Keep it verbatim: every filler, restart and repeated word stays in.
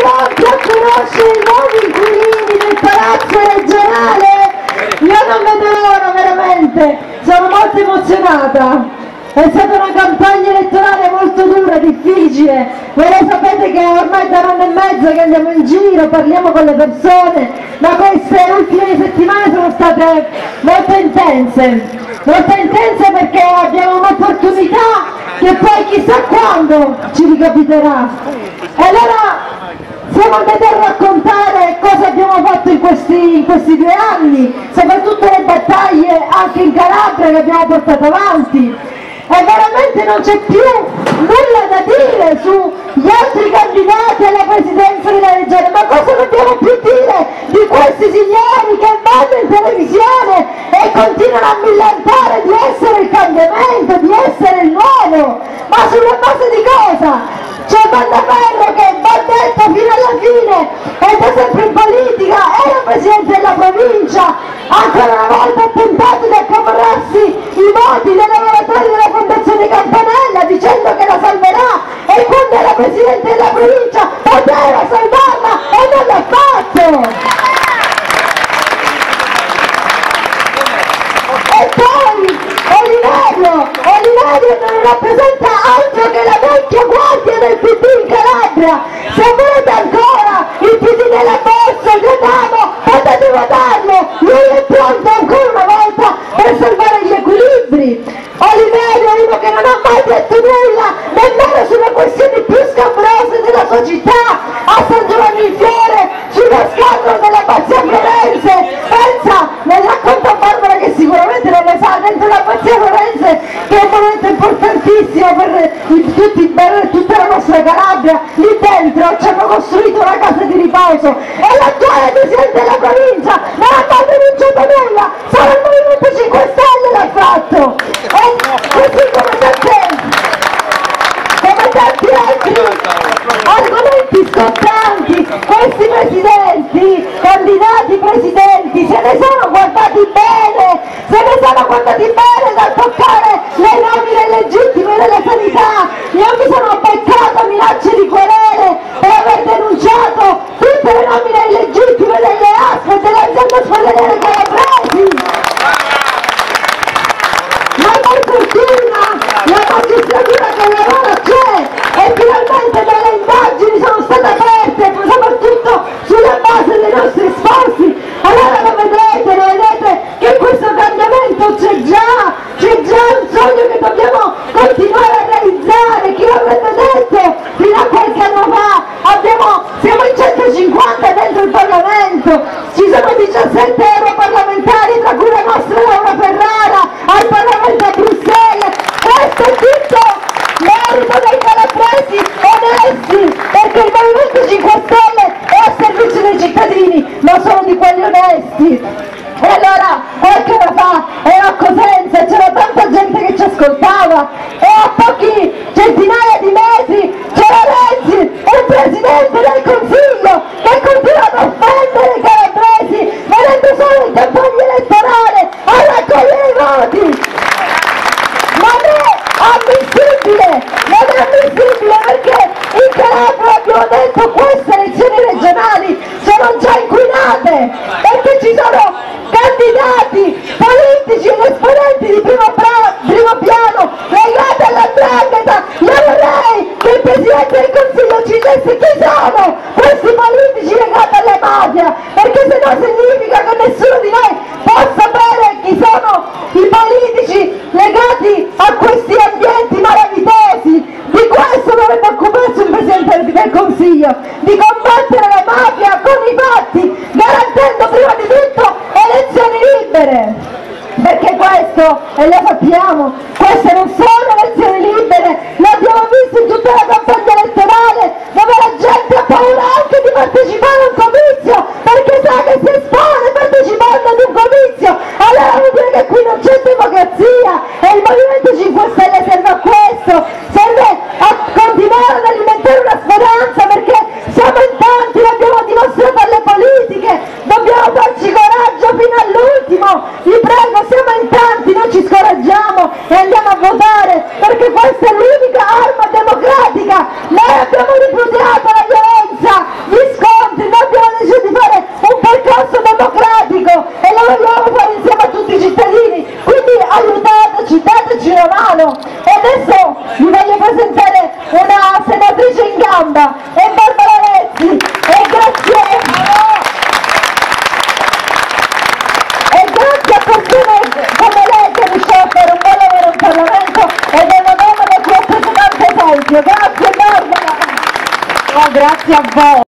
pronti a conoscere i nuovi inquilini del palazzo regionale? Io non vedo l'ora, veramente, sono molto emozionata. È stata una campagna elettorale molto dura, difficile. Voi lo sapete che ormai da un anno e mezzo che andiamo in giro, parliamo con le persone, ma queste ultime settimane sono state molto intense. Molto intense perché abbiamo un'opportunità che poi chissà quando ci ricapiterà. E allora siamo andati a raccontare cosa abbiamo fatto in questi, in questi due anni, soprattutto le battaglie anche in Calabria che abbiamo portato avanti. E veramente non c'è più nulla da dire sugli altri candidati alla presidenza della regione, ma cosa dobbiamo più dire di questi signori che vanno in televisione e continuano a millantare di essere il cambiamento, di essere il nuovo? Ma sulla base di cosa? C'è Mandaferro che va detto fino alla fine ed è sempre in politica, era presidente della provincia, ancora una volta ha tentato di accaparrarsi i voti dei lavoratori della Fondazione Campanella dicendo che la salverà, e quando era presidente della provincia poteva salvarla e non l'ha fatto! E poi Oliverio, Oliverio non rappresenta altro che la vecchia guardia del P D in Calabria. Se volete ancora il P D nella borsa, Gradano, potete votarlo, lui è pronto ancora una volta per salvare gli equilibri. Oliverio è uno che non ha mai detto nulla, nemmeno sulle questioni più scabrose della sua città, a San Giovanni in Fiore, sullo scandalo della Bazzia Florense. Pensa, ne racconta Barbara che sicuramente non le sa, dentro la Bazzia Florense, che è un momento importantissimo per, i, tutti, per tutta la nostra Calabria, lì dentro ci hanno costruito una casa di riposo e l'attuale presidente della provincia non ha mai denunciato nulla, solo il Movimento cinque Stelle l'ha fatto. E così come tante, come tanti altri argomenti scottanti, questi presidenti, candidati presidenti, se ne sono guardati bene, se ne sono guardati bene dal toccare le nomine illegittime della sanità. Io mi sono beccata minacce di querele per aver denunciato tutte le nomine illegittime delle A S P e dell'azienda ospedaliera Calabresi. Ma per fortuna la magistratura che lavora c'è e finalmente delle indagini sono state aperte, soprattutto sulla base dei nostri sforzi. Allora lo vedete, lo vedete che questo cambiamento c'è già, c'è già un sogno che dobbiamo continuare a realizzare. Chi l'avrebbe detto fino a qualche anno fa? Abbiamo, siamo in centocinquanta dentro il Parlamento, ci sono diciassette europarlamentari, tra cui la nostra Laura Ferrara al Parlamento a Bruxelles. Questo è tutto merito dei calabresi onesti, perché il Movimento cinque Stelle è a servizio dei cittadini, ma solo di quelli onesti. E allora qualche ora fa ero a Cosenza, c'era tanta gente che ci ascoltava e a pochi centinaia di metri c'era Renzi, il Presidente del Consiglio, che continua ad offendere i calabresi venendo solo in campagna elettorale a raccogliere i voti. Non è ammissibile, non è ammissibile, perché in Calabria abbiamo detto queste elezioni regionali sono già inquinate, perché ci sono candidati politici ed esponenti di primo, primo piano legati all'andrangheta. Io vorrei che il Presidente del Consiglio ci disse chi sono questi politici legati alle mafie, perché se no significa che nessuno di noi può sapere chi sono i politici legati a questi ambienti malavitosi. Di questo dovrebbe occuparsi il Presidente del Consiglio, di combattere la mafia con i fatti, garantendo prima di tutto elezioni libere, perché questo, e lo sappiamo, queste non sono elezioni libere, l'abbiamo visto in tutta la campagna elettorale, dove la gente ha paura anche di partecipare a un comizio, perché sa che si espone partecipando ad un comizio. Allora vuol dire che qui non c'è democrazia, e il Movimento cinque Stelle serve a questo, serve a continuare ad alimentare una speranza, perché siamo in tanti, l'abbiamo dimostrato alle politiche, dobbiamo darci coraggio fino all'ultimo. Vi prego, siamo in tanti, non ci scoraggiamo e andiamo a votare grazie a voi.